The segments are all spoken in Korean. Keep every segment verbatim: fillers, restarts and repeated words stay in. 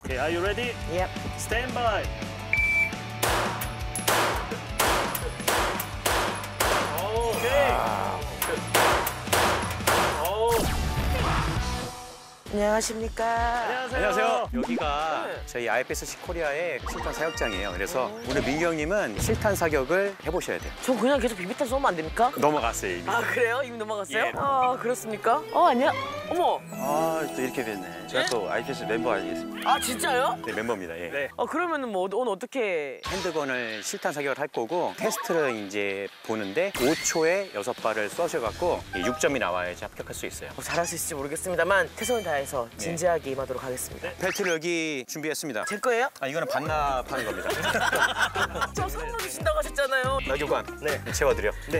Okay, are you ready? Yep. Stand by. Okay. 안녕하십니까. 안녕하세요. 안녕하세요. 여기가 네. 저희 아이에프에스씨 코리아의 실탄 사격장이에요. 그래서 오늘 민규 형님은 실탄 사격을 해보셔야 돼요. 저 그냥 계속 비비탄 쏘면 안 됩니까? 넘어갔어요, 이미. 아 그래요? 이미 넘어갔어요? 예. 아 그렇습니까? 어 아니야. 어머. 아, 또 이렇게 됐네. 제가 네? 또 아이피에스 멤버 아니겠습니까? 아 진짜요? 네, 멤버입니다. 예. 네. 아 그러면은 뭐 오늘 어떻게? 핸드건을 실탄 사격을 할 거고 테스트를 이제 보는데 오 초에 여섯 발을 쏘셔갖고 육 점이 나와야지 합격할 수 있어요. 뭐 잘할 수 있을지 모르겠습니다만 최선을 다해서 진지하게 임하도록 하겠습니다. 벨트를 여기 준비했습니다. 제 거예요? 아, 이거는 반납하는 겁니다. 저 선물 주신다고 하셨잖아요. 나교관, 네. 채워드려. 네.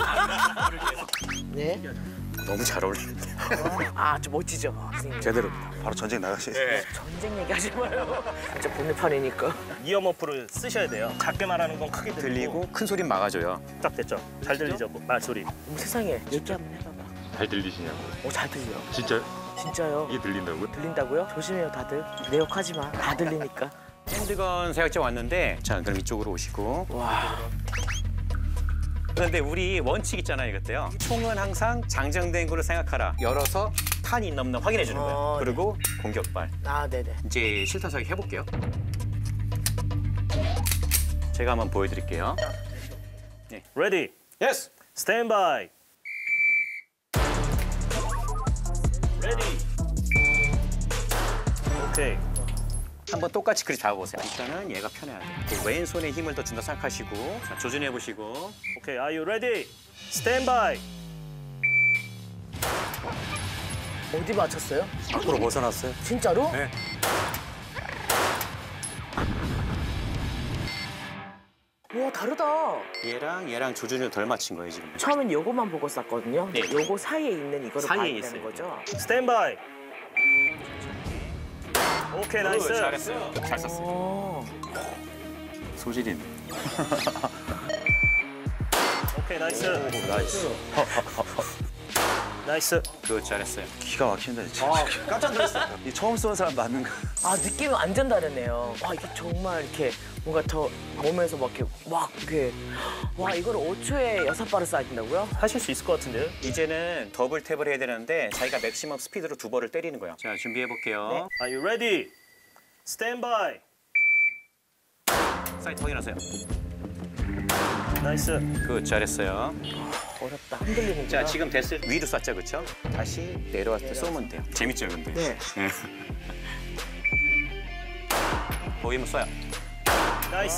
네. 너무 잘 어울리는데. 아 좀 멋지죠. 선생님. 제대로. 바로 전쟁 나가시죠. 네. 전쟁 얘기하지 마요. 진짜 본네판이니까. 이어머프를 쓰셔야 돼요. 작게 말하는 건 크게 들리고 들리고 큰 소리 막아줘요. 딱 됐죠? 잘 들리죠? 말소리. 어머 세상에 얘기 한번 해봐봐. 잘 들리시냐고. 어 잘 들려. 진짜 진짜요. 이게 들린다고요? 들린다고요? 조심해요 다들. 내 욕 하지 마. 다 들리니까. 핸드건 사격장 왔는데 자 그럼 이쪽으로 오시고. 와. 그런데 우리 원칙 있잖아요, 이것도요. 총은 항상 장전된 걸로 생각하라. 열어서 탄이 있나 없나 확인해 주는 거예요. 어, 그리고 공격발. 아 네네. 이제 실탄 사격 해볼게요. 제가 한번 보여드릴게요. Ready. 예스! Stand by. Ready. Okay. 한번 똑같이 그리 잡아보세요. 일단은 얘가 편해야 돼요. 그 왼손에 힘을 더 준다 생각하시고 자, 조준해보시고 Okay, are you ready? Stand by. 어디 맞췄어요? 밖으로 벗어났어요. 진짜로? 네. 와 다르다. 얘랑 얘랑 조준을 덜 맞춘 거예요, 지금. 처음엔 요거만 보고 쌌거든요. 네. 요거 사이에 있는 이거를 봐야 사이에 되는 있어요. 거죠. Stand by. 오케이, 나이스. 오, 잘했어요. 잘 썼어요. 어. 소질이 있네. 오케이, 나이스. 나이스. 나이스. 그거 잘했어요. 기가 막힌다, 진짜. 깜짝 놀랐어요. 이 처음 쏘는 사람 맞는 거. 아 느낌이 완전 다르네요. 와 이게 정말 이렇게 뭔가 더 몸에서 막 이렇게 막 이렇게 와 이걸 오 초에 여섯 발을 쏴야 된다고요? 하실 수 있을 것 같은데요? 이제는 더블 탭을 해야 되는데 자기가 맥시멈 스피드로 두 벌을 때리는 거예요. 자, 준비해볼게요. 네. Are you ready? Stand by. 사이트 확인하세요. 나이스. 그거 잘했어요. 어렵다. 흔들리는 자, 지금 됐을 위로 쐈죠, 그렇죠? 다시 내려왔을 때 쏘면 돼요. 재밌죠, 근데? 네. 보이면 쏴요. 나이스.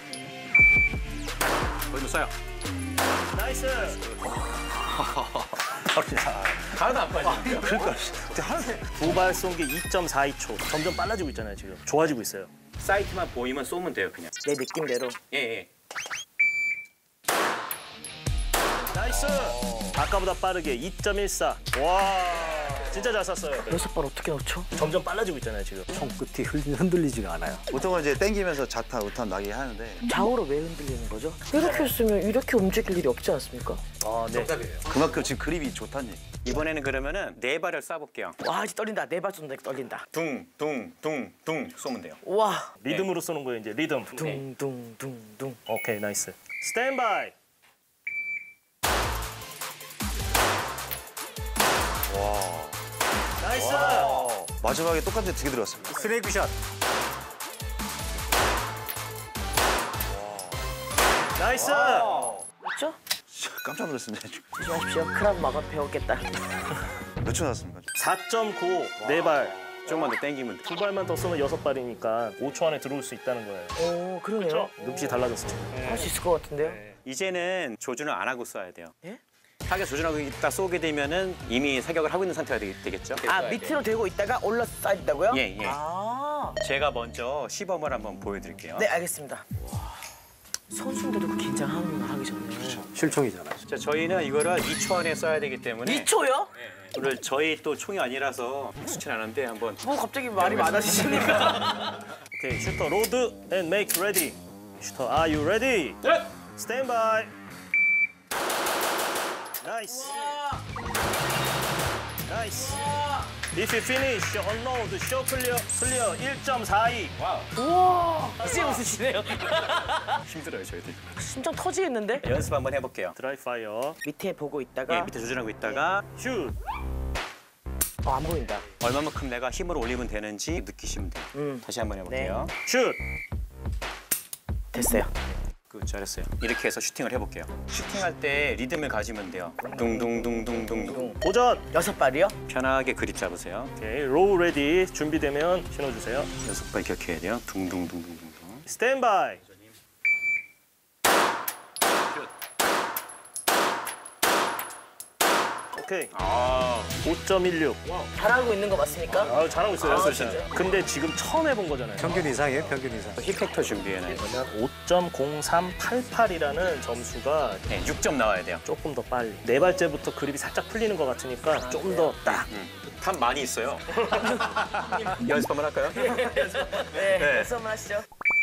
보이면 쏴요. 나이스. 하나도 안 빠지는데요? 그러니까, 근데 하는데. 두 발 쏜 게 이 점 사이 초. 점점 빨라지고 있잖아요, 지금. 좋아지고 있어요. 사이트만 보이면 쏘면 돼요, 그냥. 내 느낌대로. 예, 예. 나이스. 아까보다 빠르게 이 점 일사. 와. 진짜 잘 쐈어요. 여섯 발 어떻게 넣죠? 점점 빨라지고 있잖아요, 지금. 총 끝이 흔들리지가 않아요. 보통은 이제 땡기면서 자타, 우탄 나게 하는데 좌우로 왜 흔들리는 거죠? 이렇게 했으면 이렇게 움직일 일이 없지 않습니까? 아, 네. 정답이에요. 그만큼 지금 그립이 좋다는 얘기. 이번에는 그러면은 네 발을 쏴볼게요. 와 이제 떨린다. 네 발 쏜다 떨린다. 둥, 둥, 둥, 둥 쏘면 돼요. 와. 리듬으로 쏘는 거예요, 이제 리듬. 둥둥둥둥. 오케이, 나이스. Stand by. 와. 나이스. 마지막에 똑같은 데 두 개 들어갔습니다. 스네이크 샷. 나이스. 맞죠? 깜짝 놀랐습니다. 조심하십시오. 크라브 마가 배웠겠다. 몇 초 나왔습니까? 사 점 구오. 네 발. 조금만 더 땡기면 돼. 두 발만 더 쏘면 여섯 발이니까 오 초 안에 들어올 수 있다는 거예요. 오 그러네요. 그렇죠? 눈빛이 달라졌어, 지금. 할 수 있을 것 같은데요? 이제는 조준을 안 하고 쏴야 돼요. 예? 타겟 조준하고 있다 쏘게 되면은 이미 사격을 하고 있는 상태가 되, 되겠죠? 아 밑으로 대고 있다가 올라서 쏴야 된다고요? 예, 예. 아. 제가 먼저 시범을 한번 보여드릴게요. 네 알겠습니다. 선수들도 긴장하는 거 하기 전에. 그렇죠. 실총이잖아요. 자, 저희는 이거를 이 초 안에 쏴야 되기 때문에 이 초요? 오늘 저희 또 총이 아니라서 익숙치 않은데 한번 뭐 갑자기 말이 많아지시니까. 오케이, 슈터 로드 and make ready. 슈터, are you ready? 네. Stand by. 나이스. 나이스. If you finish, unload, shot clear, clear 일 점 사이. 우와, 이제 웃으시네요. 힘들어요, 저희들. 심장 터지겠는데? 연습 한번 해볼게요. 드라이 파이어. 밑에 보고 있다가 예, 밑에 조준하고 있다가 슛. 어, 안 보인다. 얼마만큼 내가 힘을 올리면 되는지 느끼시면 돼요. 음. 다시 한번 해볼게요. 슛. 됐어요. 그 잘했어요. 이렇게 해서 슈팅을 해볼게요. 슈팅할 때 리듬을 가지면 돼요. 둥둥둥둥둥둥. 도전. 여섯 발이요? 편하게 그립 잡으세요. 오케이. 로우 레디. 준비되면 신호 주세요. 여섯 발 기억해야 돼요. 둥둥둥둥둥. 스탠바이. 오케이. 아, 오 점 일육. 잘하고 있는 거 맞습니까? 아, 잘하고 있어요. 아, 진짜. 근데 지금 처음 해본 거잖아요. 평균 이상이에요, 평균 이상. 힙팩터 준비해놔요. 오 점 공삼팔팔이라는 점수가 네, 육 점 나와야 돼요. 조금 더 빨리. 네 발째부터 그립이 살짝 풀리는 것 같으니까 좀 더 딱. 음. 탑 많이 있어요. 연습 한번 할까요? 네, 네. 연습 한번 하시죠.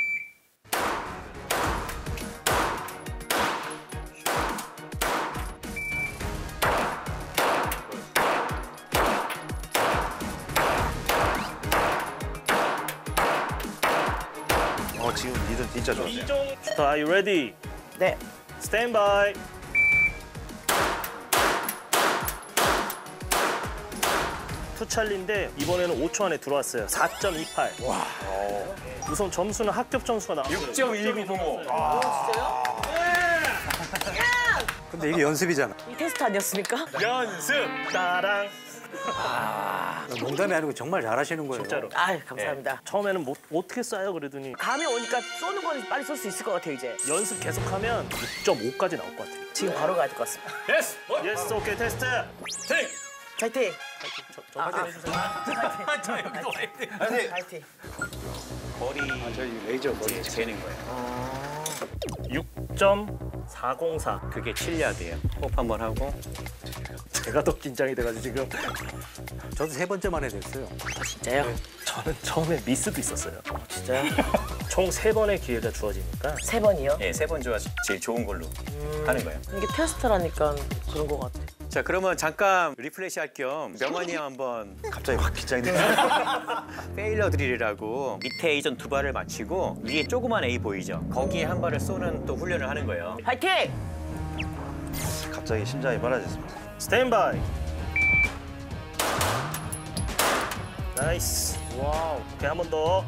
어, 지금 리듬 진짜 좋네요. 이종. 슈터, are you ready? 네. 스탠바이. 투찰리인데 이번에는 오 초 안에 들어왔어요. 사 점 이팔. 와. 우선 점수는 합격 점수가 나왔어요. 육 점 일구공오. 진짜요? 근데 이게 연습이잖아. 이 테스트 아니었습니까? 연습. 따랑. 농담이 아니고 정말 잘하시는 거예요. 진짜로. 아, 감사합니다. 처음에는 뭐, 어떻게 쏴요 그러더니 감이 오니까 쏘는 건 빨리 쏠 수 있을 것 같아요, 이제. 연습 계속하면 육 점 오까지 나올 것 같아요. 지금 바로 가야 될 것 같습니다. 예스! 예스, 오케이, 테스트. 팅. 파이팅! 저 화이팅 해주세요. 파이팅! 파이팅! 거리 저희 레이저 머리. 재는 거예요. 육 점 사공사. 그게 칠 야드예요. 호흡 한번 하고. 제가 더 긴장이 돼가지고 지금. 저도 세 번째 만에 됐어요. 진짜요? 저는 처음에 미스도 있었어요. 진짜요? 총 세 번의 기회가 주어지니까. 세 번이요? 예, 세 번 좋아 제일 좋은 걸로 하는 거예요. 이게 테스트라니까 그런 것 같아. 자, 그러면 잠깐 리플레시 할 겸 명환이 형 한번 갑자기 확 긴장이 되네요. 페일러 드릴이라고 밑에 A전 두 발을 맞히고 위에 조그만 A 보이죠? 거기에 한 발을 쏘는 또 훈련을 하는 거예요. 파이팅! 갑자기 심장이 빨라졌습니다. 스탠바이. 나이스. 와우. 오케이, 한 번 더.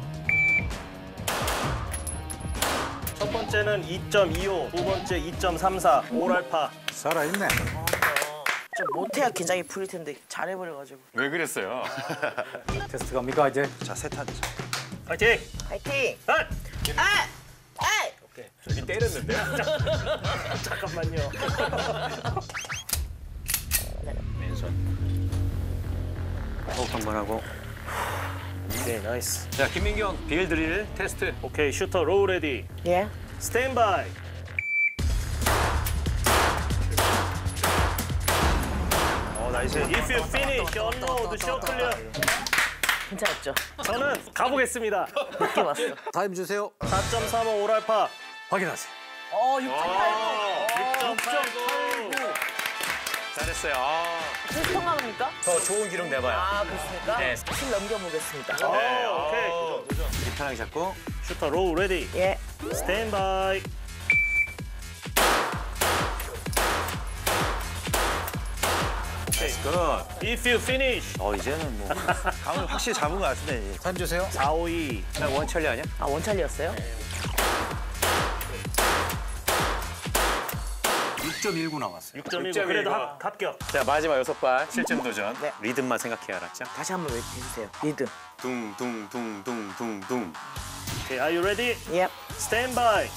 첫 번째는 이 점 이오, 두 번째 이 점 삼사, 오랄파. 살아있네. 좀 못해야 긴장이 풀릴 텐데 잘해버려가지고. 왜 그랬어요? 테스트 갑니까, 이제? 자, 세 탄. 파이팅! 파이팅! 아! 아! 아! 오케이. 저기 때렸는데요? 잠깐만요. 왼손. 호흡 한번 하고. 오케이, 나이스. 자, 김민경 빌 드릴 테스트. 오케이, 슈터 로우 레디. 예? 스탠바이. 어, 나이스. If you finish, unload, shot clear. 괜찮았죠? 저는 가보겠습니다. 늦게 왔어. 타임 주세요. 사 점 삼오 오랄파. 확인하세요. 어, 육 점 팔구. 육 점 팔구. 잘했어요. 아, 테스트 통과합니까? 더 좋은 기록 내봐요. 아, 그렇습니까? 네. 실 넘겨보겠습니다. 네, 오케이. 이렇게 편하게 잡고. 슈터 로우 레디. 예. 스탠바이. That's good. If you finish. 어, 이제는 뭐 감을 확실히 잡은 것 같은데. 이제. 타임 주세요. 사 오이. 나 원철리 아니야? 아, 원찰리였어요? 육 점 일구 나왔어요. 육 점 일구. 육 점 그래도 일구. 합, 합격. 자, 마지막 여섯 발 실전 도전. 네. 리듬만 생각해 알았죠? 다시 한번 외쳐주세요. 리듬. 둥둥둥둥둥둥. 오케이, are you ready? 예. 스탠바이.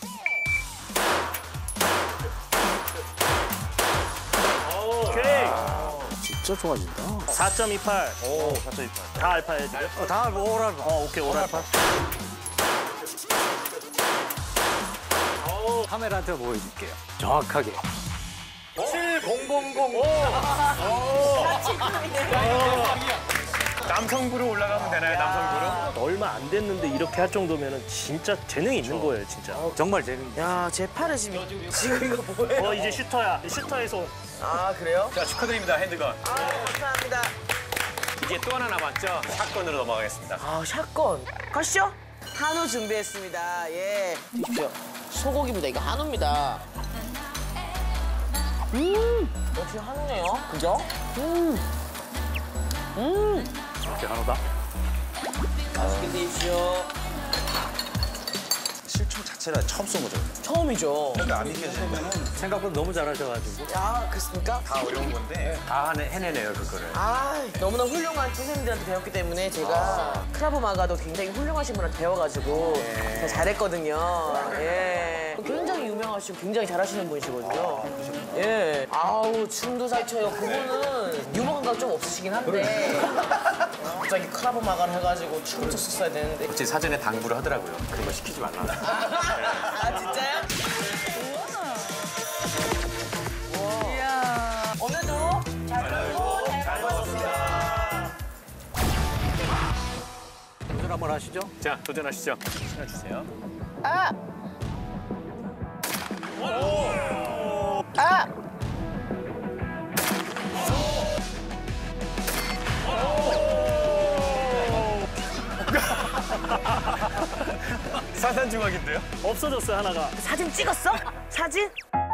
오케이. 진짜 좋아진다. 사 점 이팔. 오, 사 점 이팔. 다 알파예요, 지금? 어, 다 오랄. 어, 오케이, 오랄파. 카메라한테 보여줄게요. 정확하게. 칠공공공오. 남성부로 올라가면 되나요? 남성부로? 얼마 안 됐는데 이렇게 할 정도면 진짜 재능이 있는 거예요, 진짜. 정말 재능. 야, 제 팔에 지금, 지금 이거 뭐예요? 어, 이제 슈터야. 슈터의 손. 아, 그래요? 자, 축하드립니다. 핸드건. 아, 감사합니다. 이제 또 하나 남았죠? 샷건으로 넘어가겠습니다. 아, 샷건. 가시죠. 한우 준비했습니다. 예. 드십시오. 소고기입니다. 이거 한우입니다. 음, 역시 한우네요. 그죠? 음, 음. 이렇게 한우다. 맛있게 드십시오. 실총 자체가 처음 쏜 거죠. 처음이죠. 근데 안 믿겨지네. 생각보다 너무 잘하셔가지고. 야, 그렇습니까? 다 어려운 건데 다 하네- 해내네요, 그거를. 아, 너무나 훌륭한 선생님들한테 배웠기 때문에 제가 크라브 마가도 굉장히 훌륭하신 분한테 배워가지고 제가 잘했거든요. 예. 굉장히 유명하시고 굉장히 잘하시는 분이시거든요. 예. 아우, 춤도 잘 춰요. 그분은 유머 감각 좀 없으시긴 한데 갑자기 크라브 마가를 해가지고 춤을 췄었어야 되는데. 제 사전에 당부를 하더라고요. 그런 거 시키지 말라. 아, 진짜요? 우와. 이야. 오늘도 잘 놀고 잘 먹었습니다. 도전 한번 하시죠. 자, 도전하시죠. 주세요. 아! 아! 산산중학인데요? 없어졌어요, 하나가. 사진 찍었어? 사진?